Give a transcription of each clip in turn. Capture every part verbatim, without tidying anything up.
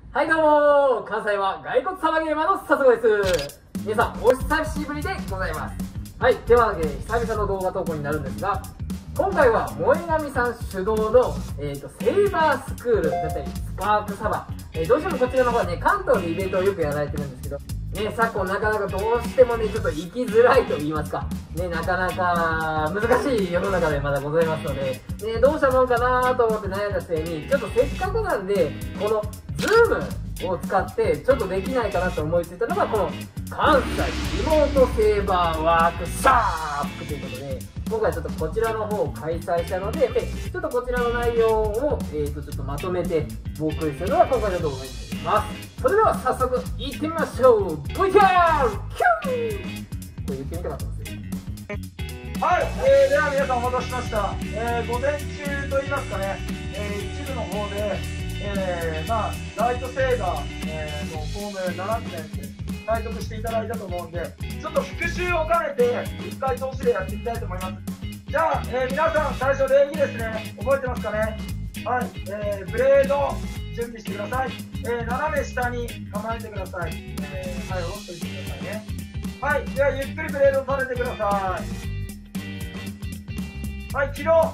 はいどうもー、関西は骸骨サバゲーマーの佐藤です。皆さんお久しぶりでございます。はい、では、えー、久々の動画投稿になるんですが、今回は萌え神さん主導の、えーと、セイバースクールだったりスパークサバ、えー、どうしてもこちらの方はね、関東でイベントをよくやられてるんですけどね、昨今なかなかどうしてもね、ちょっと行きづらいと言いますかね、なかなか難しい世の中でまだございますので、ね、どうしたもんかなと思って悩んだ末に、ちょっとせっかくなんでこのズームを使ってちょっとできないかなと思いついたのがこの関西リモートセーバーワークショップということで、今回ちょっとこちらの方を開催したので、ちょっとこちらの内容を、えー、とちょっとまとめてお送りするのが今回の動画になります。それでは早速行ってみましょう。 ブイティーアール キュー、これ言ってみたかったんですよ。 はい、えー、では皆さんお待たせしました、えー、午前中といいますかね、えー、一部の方で、えー、まあライトセーバー、えー、のフォームななつねんって体得していただいたと思うんで、ちょっと復習を兼ねていっかい通しでやっていきたいと思います。じゃあ、えー、皆さん最初礼儀ですね、覚えてますかね。はい、えー、ブレード準備してください。えー、斜め下に構えてください。えー、はい、下ろしておいてくださいね。はい、ではゆっくりブレードを立ててください。はい、起動。はい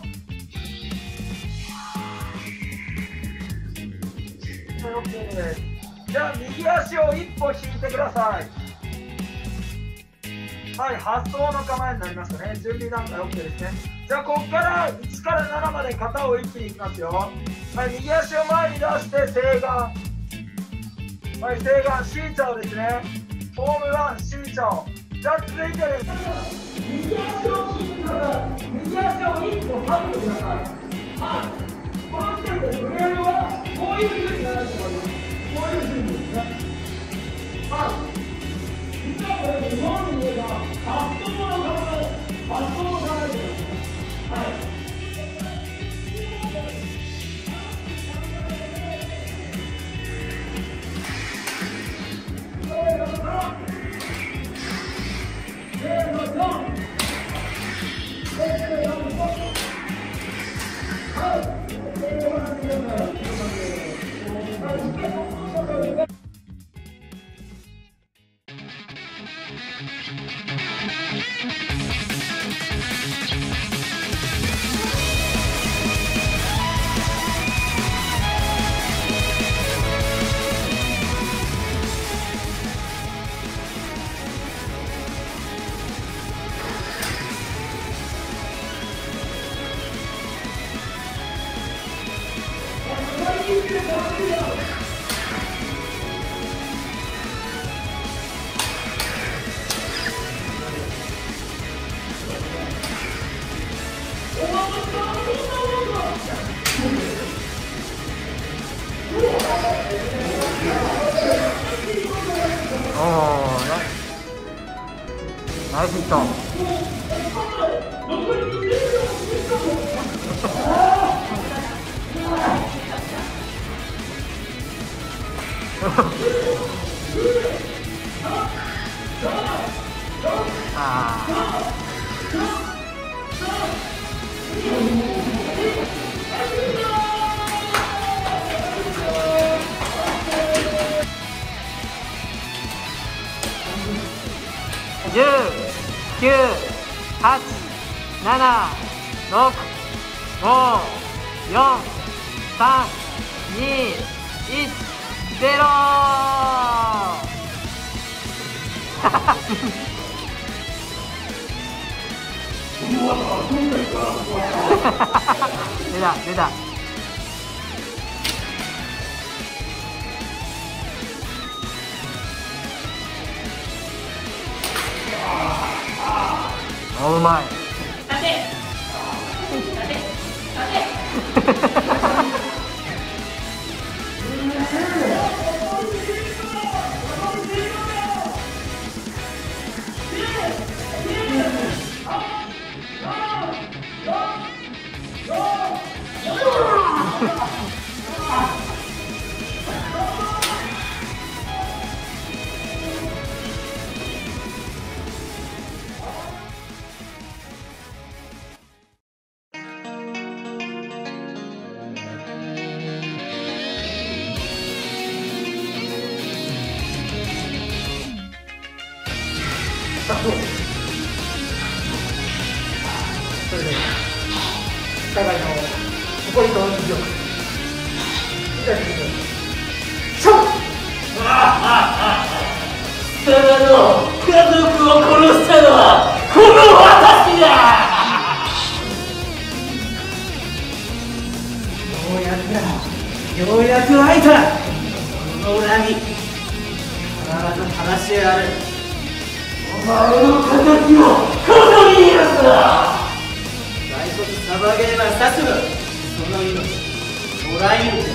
、OK です。じゃあ右足を一歩引いてください。はい、発想の構えになりましたね。準備段階 OK ですね。じゃあここからいちからななまで肩を一気にいきますよ。はい、右足を前に出して正眼。はい、正眼 C チャオですね。フォームワン C チャオ。じゃあ続いてです。右足を引いてください。右足を一歩立ててください。はい、この時点でブレードはこういう風になってます。こういう風にですね。はい、実はこれ日本に言えば発想の構え、発想の構えですね。はい、 おー、ナイスヒット。あじゅう、きゅう、はち、なな、ろく、ご、よん、さん、に、いち、ゼロ出た出た。お、うまい。立て立て立てそれで互いの誇りと威力みたいな勝負。 貴様の家族を殺したのはこの私だ。ようやくだ、ようやく会えた。この裏に必ず話し合う。お前の敵をここにいるんだ。骸骨サバゲーマーさすがその命もらいる。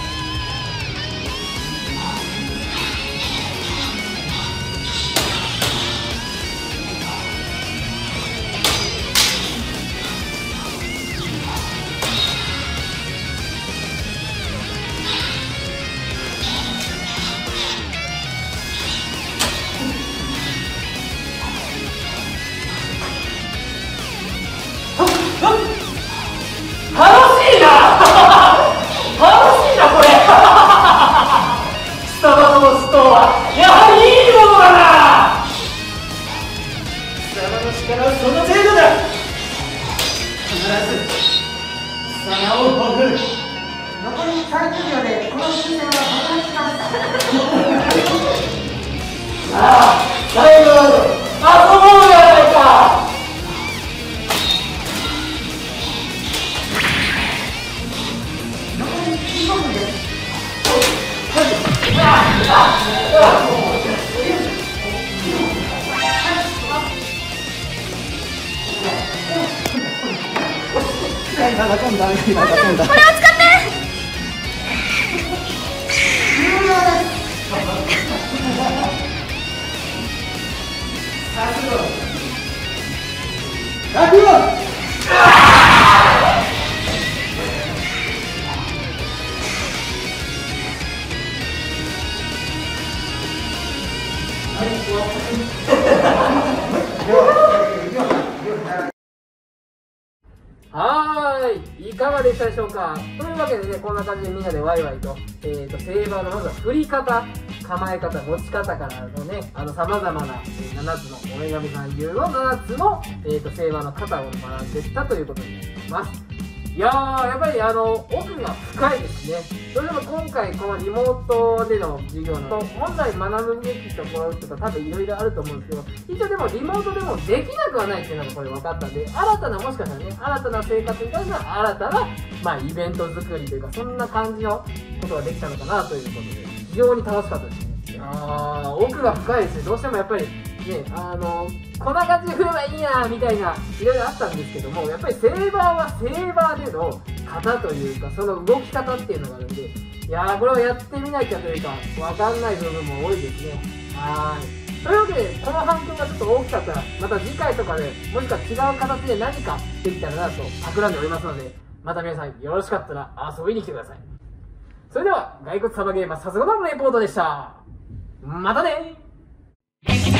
これを使ってはーい、いかがでしたでしょうか。というわけでね、こんな感じでみんなでワイワイと、えーと、セーバーのまずは振り方、構え方、持ち方からのね、あの、様々な、えー、ななつの、お女神さん流のななつの、えーと、セーバーの型を学んでいったということになります。いやー、やっぱりあの、奥が深いですね。それでも今回、このリモートでの授業の、本来学ぶべきところとか多分いろいろあると思うんですけど、一応でもリモートでもできなくはないっていうのがこれ分かったんで、新たな、もしかしたらね、新たな生活に対しては新たな、まあ、イベント作りというか、そんな感じのことができたのかなということで、非常に楽しかったですね。あー、奥が深いですね。どうしてもやっぱり、ね、あの、こんな感じで振ればいいなみたいな、いろいろあったんですけども、やっぱりセーバーはセーバーでの型というか、その動き方っていうのがあるんで、いやー、これをやってみなきゃというか、わかんない部分も多いですね。はーい。というわけで、この反響がちょっと大きかったら、また次回とかで、もしくは違う形で何かできたらなと、企んでおりますので、また皆さんよろしかったら遊びに来てください。それでは、骸骨サバゲーマーさすがのレポートでした。またねー。